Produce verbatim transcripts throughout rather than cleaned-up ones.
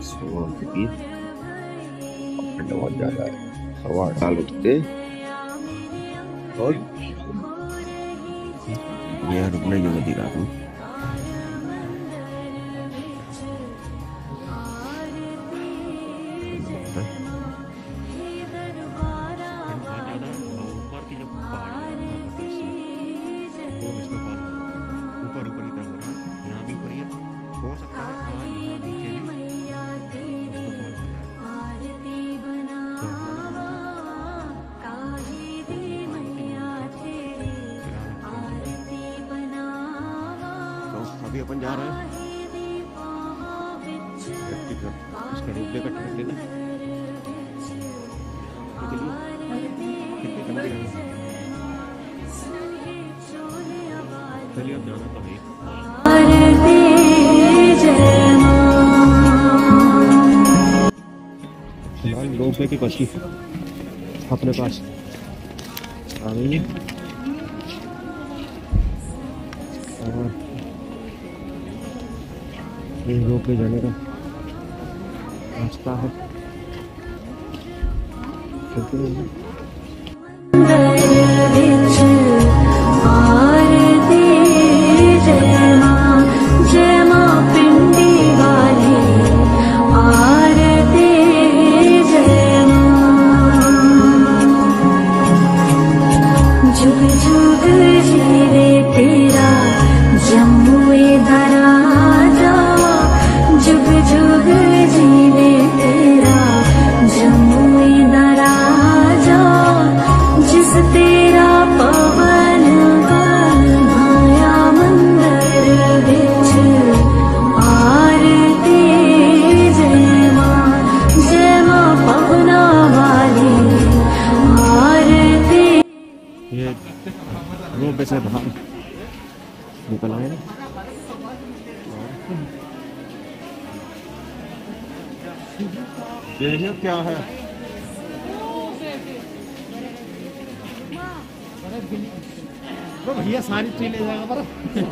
क्योंकि ठंडा बहुत ज़्यादा है, हवा डाल उठते और ये रुकने जो नदी रात में अभी अपन जा रहे हैं इसका रूप लेकर ट्रेन लेना। चलिए अब जाना तो फिलहाल रोपवे की कच्ची अपने पास आ गई है और ये रोप पे जाने का रास्ता है। जुग जुग जीवे तेरा जम्मुए धरा जा, जुग जुग जीवे तेरा जम्मुए धरा जा, जिस तेरा पवन भाया मंदिर विच आरती जय मां, जय मां पवना वाली आरती। ये रोड से बाहर निकल आए ये क्या है तो भैया सारी चीज ले जाएगा पर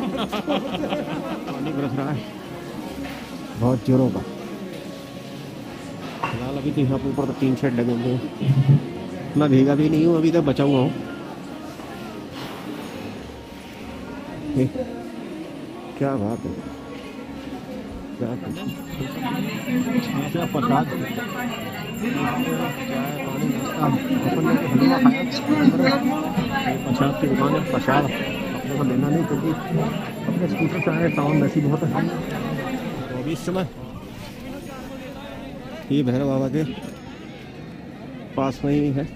पानी बरस रहा है बहुत जोरों का। फिलहाल अभी तो यहाँ ऊपर तो तीन शेड लगे हुए हैं, मैं भीगा भी नहीं हूँ, अभी तक बचा हुआ हूँ। क्या बात है, क्या क्या प्रसाद प्रसाद की दुकान है। प्रसाद अपने को लेना नहीं क्योंकि अपने स्कूटर से आए, टाउन वैसी बहुत है। तो अभी इस समय ये भैरव बाबा के पास में ही है।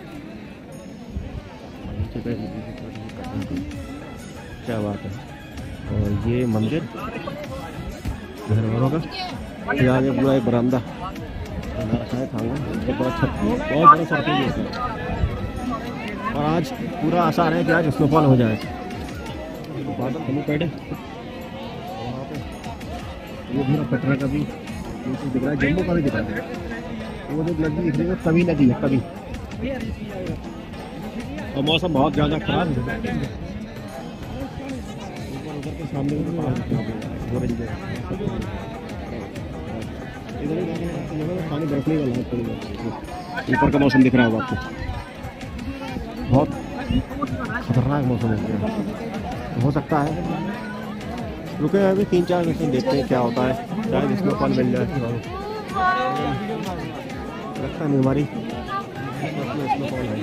क्या बात है। और ये मंदिर भैरव बाबा का, ये आगे पूरा एक बरामदा बना रखा है खाना, तो बड़ा छत बहुत बड़ा सर्कल है। और आज पूरा आसार है कि आज स्नोफॉल हो जाए। बादल कमी पेड़ है वहाँ पे, वो भी कटरा का भी दिख रहा है, जम्मू का भी दिख रहा है। वो जो नदी दिख रही है कभी नदी है कभी, और मौसम बहुत ज़्यादा खराब है। उधर के सामने पानी बरसने वाला है, ऊपर का मौसम दिख रहा होगा आपको, बहुत खतरनाक मौसम हो गया। हो सकता है रुके अभी तीन चार घंटे, देखते हैं क्या होता है, शायद इसमें पानी मिल जाए। लगता नहीं हमारी इसमें कौन है।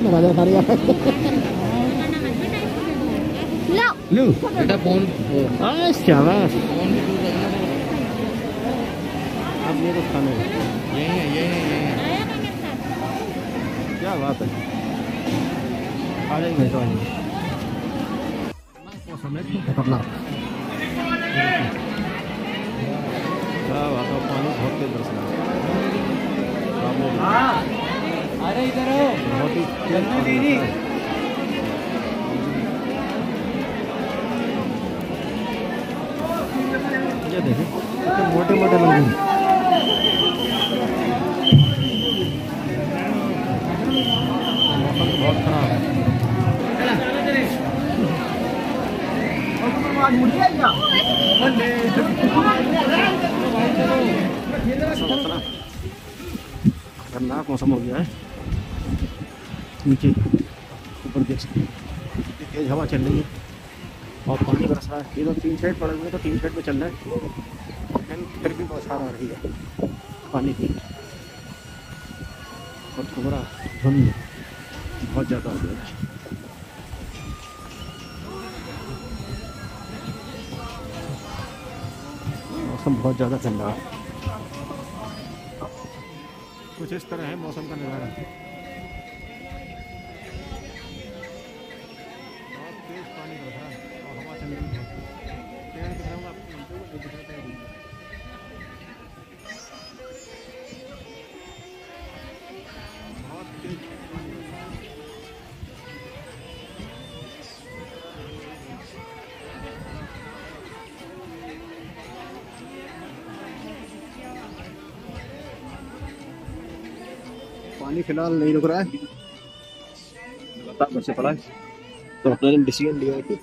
राजा सारे लो बेटा फोन शाबाश। फोन भी दूर रखना। अब ये तो खाने यही है यही है यही है। क्या बात है। आ जाएंगे तो आएंगे। मौसम है खतरनाक। क्या बात है, पानी बहुत तेज बरस रहा है। अरे इधर हो, बहुत ही जल्दी दीदी। ये देखें कितने मोटे मोटे लोग हैं। मौसम तो बहुत खराब है। खतरनाक मौसम हो गया है। नीचे ऊपर देख सकते हैं तेज हवा चल रही है और पानी बरस रहा है। ये तो तीन शेड पड़े हुए हैं तो तीन शेड में चल रहा है, लेकिन फिर भी बौछार आ रही है पानी की। और कोहरा धुंध बहुत ज़्यादा हो गया है। मौसम बहुत ज़्यादा ठंडा है। कुछ इस तरह है मौसम का नज़ारा। बहुत तेज पानी बरस रहा है और हवा चल रही है। पेड़ दिख रहा हूँ आपको, दिख रहा है। बहुत तेज पानी फिलहाल नहीं रुक रहा है, लगातार बरसे पड़ा है। तो अपना ने डिसीजन लिया है कि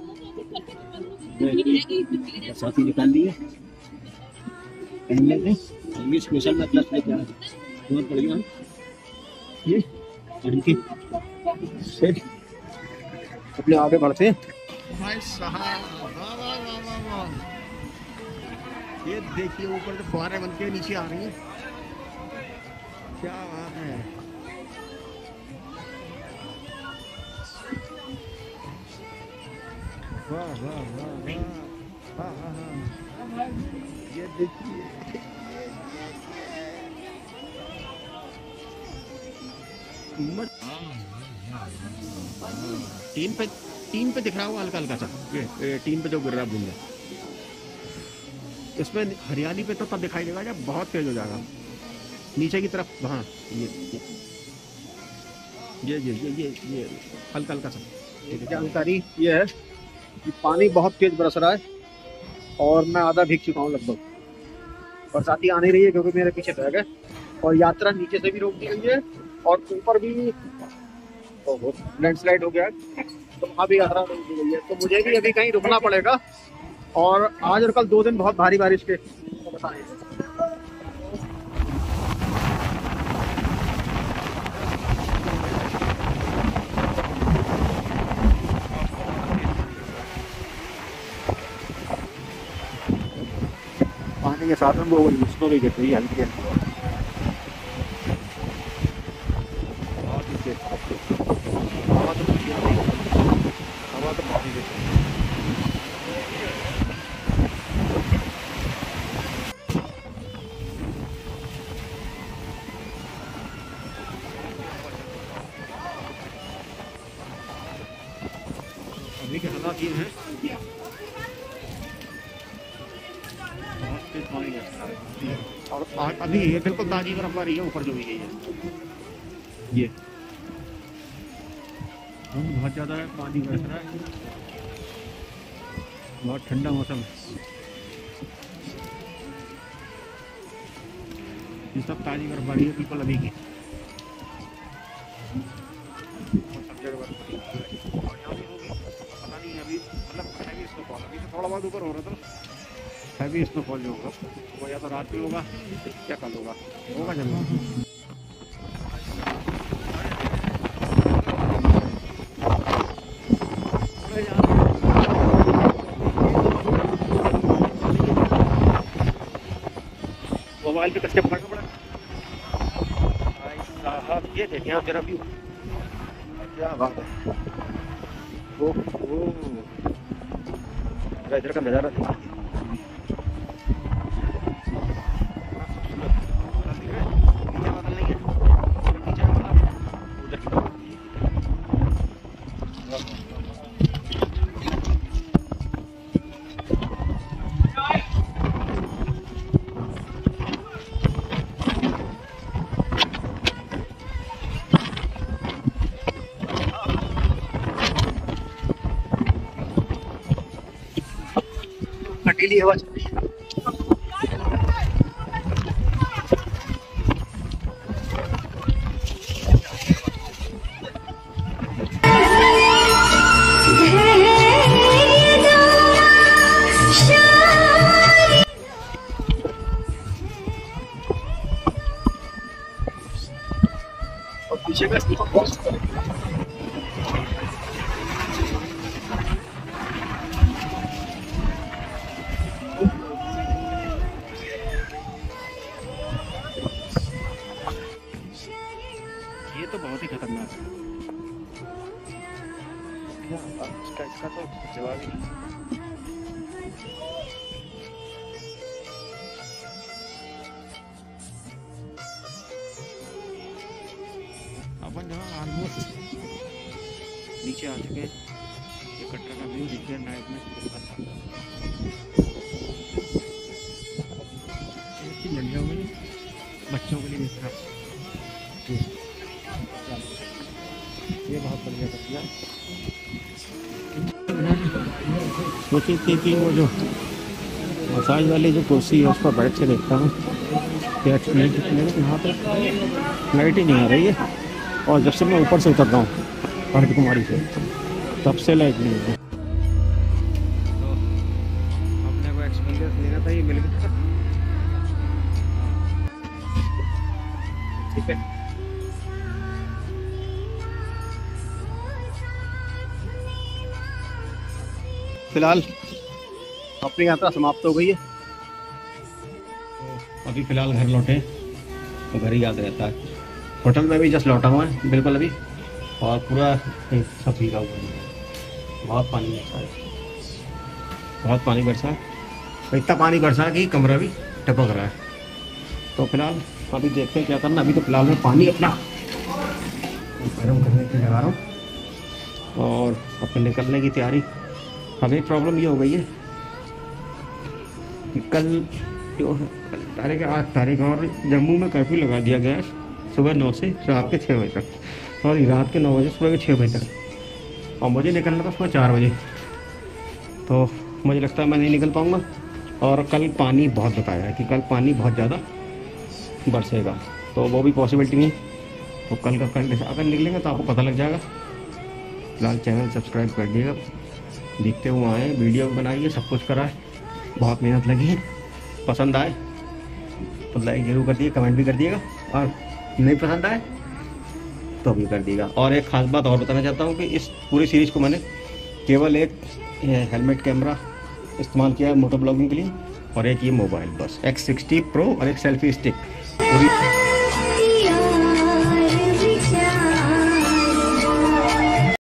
साथी निकाल लिए पहनने में इंग्लिश स्पेशल में प्लस लेके आया बहुत बढ़िया ये इनकी सेट अपने आगे बढ़ते हैं। भाई साहब वाह वाह वाह वाह वाह, ये देखिए ऊपर से फुहारे बन के नीचे आ रही हैं। क्या बात है। वाह वाह वाह वाह वाह, ये देखिए टीन पे टीन पे दिख रहा होगा हल्का हल्का सा, ये टीन पे जो गिर रहा है बूंदा, इसमें हरियाली पे तो तब दिखाई देगा जब बहुत तेज हो जाएगा नीचे की तरफ। हाँ ये ये ये ये ये ये हल्का हल्का सा जानकारी ये है कि पानी बहुत तेज बरस रहा है और मैं आधा भीग चुका हूँ लगभग। बरसाती आ नहीं रही है क्योंकि मेरे पीछे बैग है और यात्रा नीचे से भी रोक दी गई है और ऊपर भी लैंडस्लाइड हो गया है, तो वहाँ भी यात्रा रोक दी गई है। तो मुझे भी अभी कहीं रुकना पड़ेगा और आज और कल दो दिन बहुत भारी बारिश के बताए। पानी के साथ में वो स्नो भी गिर रही है हल्की हल्की। हवा तो हवा तो बहुत ही अभी के हालात ये हैं और अभी ये बिल्कुल ताजी बर्फबारी है ऊपर जो भी गई है। ये बहुत ज़्यादा पानी बरस रहा है, बहुत ठंडा मौसम है। ये सब ताजी बर्फबारी है बिल्कुल अभी की। पता नहीं अभी मतलब हैवी स्नोफॉल, अभी से थोड़ा बहुत ऊपर हो रहा था, हैवी स्नोफॉल जो होगा वो या तो रात में होगा या कल होगा होगा जरूर। मोबाइल पे कस्टम करना पड़ा। भाई साहब ये देखिए आप जरा व्यू, क्या बात है। वो वो इधर का नज़ारा देखिए। हटीली हवा चल रही है। और पीछे का ये तो बहुत ही खतरनाक है। इसका इसका तो जवाब ही नहीं। अपन जहाँ ऑलमोस्ट नीचे आ चुके हैं। ये कटरा का व्यू देखिए नाइट में लड़िया हुई बच्चों के लिए मिल रहा। ये बहुत बढ़िया बच्चियाँ सोची थी कि वो जो मसाज वाली जो कुर्सी है उस पर बैठ के देखता हूँ क्या एक्सपीरियंस। लेकिन यहाँ पर लाइट ही नहीं आ रही है और जब से मैं ऊपर से उतरता हूँ अर्ध कुमारी से तब से लाइट नहीं है। तो अपने को एक्सपीरियंस लेना था, ये मिल गया। ठीक है फिलहाल अपनी यात्रा समाप्त हो गई है। तो अभी फिलहाल घर लौटे तो घर ही याद रहता है। होटल में भी जस्ट लौटा हुआ है बिल्कुल अभी और पूरा सब भीगा हुआ है। बहुत पानी बरसा है, बहुत पानी बरसा है। इतना पानी बरसा कि कमरा भी टपक रहा है। तो फिलहाल अभी देखते हैं क्या करना। अभी तो फिलहाल मैं पानी अपना गर्म करने के लगा रहा हूँ और अपने निकलने की तैयारी। हमें प्रॉब्लम ये हो गई है कि कल जो तारीख आठ तारीख और जम्मू में कर्फ्यू लगा दिया गया है सुबह नौ से रात के छः बजे तक। सॉरी रात के नौ बजे सुबह के छः बजे तक और मुझे निकलना था सुबह चार बजे। तो मुझे लगता है मैं नहीं निकल पाऊँगा। और कल पानी बहुत बताया है कि कल पानी बहुत ज़्यादा बरसेगा तो वो भी पॉसिबिलिटी नहीं। तो कल का कल अगर निकलेंगे तो आपको पता लग जाएगा। फिलहाल चैनल सब्सक्राइब कर दिएगा, देखते हुए आए, वीडियो बनाइए, सब कुछ करा है, बहुत मेहनत लगी है। पसंद आए तो लाइक जरूर कर दिए, कमेंट भी कर दिएगा और नहीं पसंद आए तो भी कर दिएगा। और एक ख़ास बात और बताना चाहता हूँ कि इस पूरी सीरीज़ को मैंने केवल एक हेलमेट कैमरा इस्तेमाल किया है मोटो ब्लॉगिंग के लिए और एक ये मोबाइल बस एक्स सिक्सटी प्रो और एक सेल्फी स्टिक।